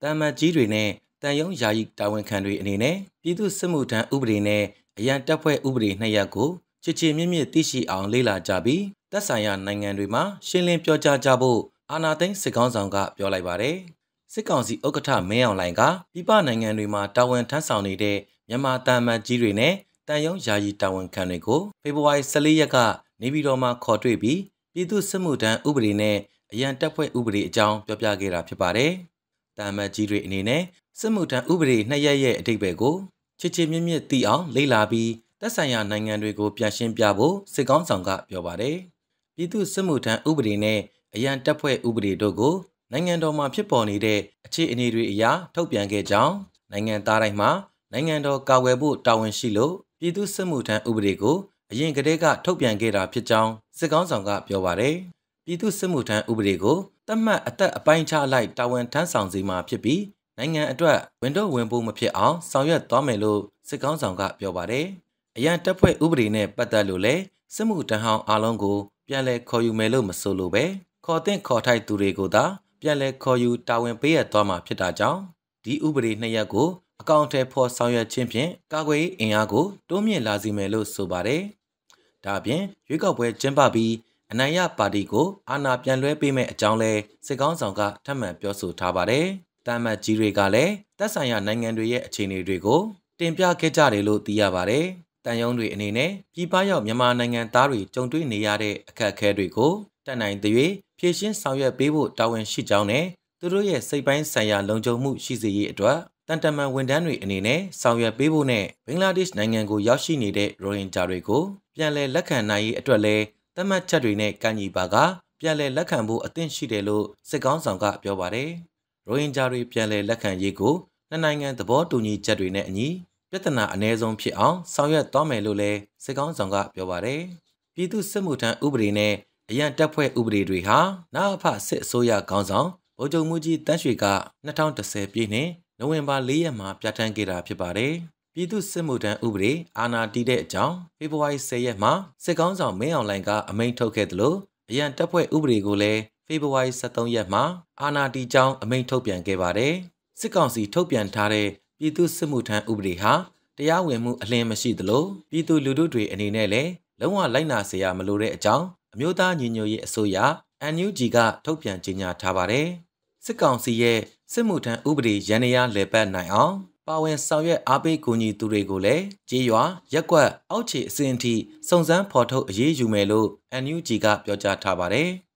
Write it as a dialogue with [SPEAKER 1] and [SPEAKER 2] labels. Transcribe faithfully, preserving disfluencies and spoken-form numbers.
[SPEAKER 1] တမ်မတ်ကြီးတွေနဲ့တန်ယုံယာယီတာဝန်ခံတွေအနေနဲ့ပြည်သူ့စစ်မှုထမ်းဥပဒေနဲ့အရန်တပ်ဖွဲ့ဥပဒေနှစ်ရပ်ကိုချစ်ချစ်မြင့်မြင့်သိရှိအောင်လေ့လာကြပြီးသက်ဆိုင်ရာနိုင်ငံတွေမှာရှင်းလင်းပြောကြားကြဖို့အာဏာသိမ်းစစ်ကောင်ဆောင်ကပြောလိုက်ပါတယ်။စစ်ကောင်စီဥက္ကဋ္ဌမင်းအောင်လှိုင်ကပြည်ပနိုင်ငံတွေမှာတာဝန်ထမ်းဆောင်နေတဲ့မြန်မာတမ်မတ်ကြီးတွေနဲ့တန်ယုံယာယီတာဝန်ခံတွေကိုဖေဖော်ဝါရီလ၄ရက်ကနေပြည်တော်မှာခေါ်တွေ့ပြီးပြည်သူ့စစ်မှုထမ်းဥပဒေနဲ့အရန်တပ်ဖွဲ့ဥပဒေအကြောင်းပြောပြခဲ့တာဖြစ်ပါတယ်။တမ်မတ်ကြီးတွေအနေနဲ့စစ်မှုထမ်းဥပဒေနှစ်ရပ်ရဲ့အဓိပ္ပာယ်ကိုချစ်ချစ်မြင့်မြင့်သိအောင်လေ့လာပြီးသက်ဆိုင်ရာနိုင်ငံတွေကိုပြန်ရှင်းပြဖို့စစ်ကောင်ဆောင်ကပြောပါတယ်။ပြည်သူ့စစ်မှုထမ်းဥပဒေနဲ့အရန်တပ်ဖွဲ့ဥပဒေတို့ကိုနိုင်ငံတော်မှာဖြစ်ပေါ်နေတဲ့အခြေအနေတွေအရထုတ်ပြန်ခဲ့ကြောင်းနိုင်ငံသားတိုင်းမှာနိုင်ငံတော်ကာကွယ်ဖို့တာဝန်ရှိလို့ပြည်သူ့စစ်မှုထမ်းဥပဒေကိုအရင်ကတည်းကထုတ်ပြန်ခဲ့တာဖြစ်ကြောင်းစစ်ကောင်ဆောင်ကပြောပါတယ်။ပြည်သူ့စစ်မှုထမ်းဥပဒေကိုသတ်မှတ်အသက်အပိုင်းခြားလိုက်တာဝန်ထမ်းဆောင်စီမှာဖြစ်ပြီးနိုင်ငံအတွက်ဝန်တော့ဝင်ဖို့မဖြစ်အောင်ဆောင်ရွက်သွားမယ်လို့စစ်ကောင်ဆောင်ကပြောပါတယ်။အရန်တပ်ဖွဲ့ဥပဒေနဲ့ပတ်သက်လို့လည်းစစ်မှုထမ်းဟောင်းအားလုံးကိုပြန်လည်ခေါ်ယူမယ်လို့မဆိုလိုပဲခေါ်တဲ့ခေါ်ထိုက်သူတွေကိုသာပြန်လည်ခေါ်ယူတာဝန်ပေးရသွားမှာဖြစ်တာကြောင့်ဒီဥပဒေနှစ်ရပ်ကိုအကောင့်ထဲဖော်ဆောင်ရွက်ခြင်းဖြင့်ကာကွယ်ရေးအင်အားကိုတိုးမြင့်လာစေမယ်လို့ဆိုပါတယ်။ဒါအပြင်ရွေးကောက်ပွဲကျင်းပပြီးအနိုင်ရပါတီကိုအာဏာပြန်လွှဲပေးမယ့်အကြောင်းလဲစစ်ကောင်ဆောင်ကထပ်မံပြောဆိုထားပါတယ်။တမ်မတ်ကြီးတွေကလည်းသက်ဆိုင်ရာနိုင်ငံတွေရဲ့အခြေအနေတွေကိုတင်ပြခဲ့ကြတယ်လို့သိရပါတယ်။တန်ယုံတွေအနေနဲ့ပြည်ပရောက်မြန်မာနိုင်ငံသားတွေကြုံတွေ့နေရတဲ့အခက်အခဲတွေကိုတတ်နိုင်တဲ့ဖြည့်ရှင်းဆောင်ရွက်ပေးဖို့တာဝန်ရှိကြောင်းနဲ့သူတို့ရဲ့စိတ်ပိုင်းဆိုင်ရာလုံခြုံမှုရှိစေရေးအတွက်တန်တမန်ဝန်ထမ်းတွေအနေနဲ့ဆောင်ရွက်ပေးဖို့နဲ့ဘင်္ဂလားဒေ့ရှ်နိုင်ငံကိုရောက်ရှိနေတဲ့ရိုဟင်ဂျာတွေကိုပြန်လည်လက်ခံနိုင်ရေးအတွက်လည်းသတ်မှတ်ချက်တွေနဲ့ကန့်ညီပါကပြန်လည်လက်ခံဖို့အသင့်ရှိတယ်လို့စစ်ကောင်ဆောင်ကပြောပါတယ်။ရိုဟင်ဂျာတွေပြန်လည်လက်ခံရေးကိုနှစ်နိုင်ငံသဘောတူညီချက်တွေနဲ့အညီပြဿနာအ ਨੇ ဆုံးဖြစ်အောင်ဆောင်ရွက်သွားမယ်လို့လည်းစစ်ကောင်ဆောင်ကပြောပါတယ်။ပြည်သူ့စစ်မှုထမ်းဥပဒေနဲ့အရန်တပ်ဖွဲ့ဥပဒေတွေဟာနာအဖစစ်အစိုးရခေါင်းဆောင်ဗိုလ်ချုပ်မှုကြီးတန်းရွှေက၂၀၁၀ပြည့်နှစ်နိုဝင်ဘာ၄ရက်မှာပြဋ္ဌာန်းခဲ့တာဖြစ်ပါတယ်။ပြည်သူ့စစ်မှုထမ်းဥပဒေအာဏာတည်တဲ့အကြောင်းဖေဖော်ဝါရီ၁၀ရက်မှာစစ်ကောင်ဆောင်မင်းအောင်လှိုင်ကအမိန့်ထုတ်ခဲ့သလိုအရန်တပ်ဖွဲ့ဥပဒေကိုလည်းဖေဖော်ဝါရီ၁၃ရက်မှာအာဏာတည်ကြောင်းအမိန့်ထုတ်ပြန်ခဲ့ပါတယ်။စစ်ကောင်စီထုတ်ပြန်ထားတဲ့ပြည်သူ့စစ်မှုထမ်းဥပဒေဟာတရားဝင်မှုအလင်းမရှိသလိုပြည်သူလူထုတွေအနေနဲ့လည်းလုံးဝလိုက်နာเสียရမလိုတဲ့အကြောင်းအမျိုးသားညီညွတ်ရေးအစိုးရ အန် ယူ ဂျီ ကထုတ်ပြန်ကြေညာထားပါတယ်။စစ်ကောင်စီရဲ့စစ်မှုထမ်းဥပဒေရန်ရာလည်ပတ်နိုင်အောင်ပါဝင်ဆောင်ရွက်အားပေးကူညီသူတွေကိုလည်းကြေးရွာရက်ကွက်အောက်ခြေအဆင့်အထိစုံစမ်းဖော်ထုတ်အရေးယူမယ်လို့ အန် ယူ ဂျီ ကပြောကြားထားပါတယ်။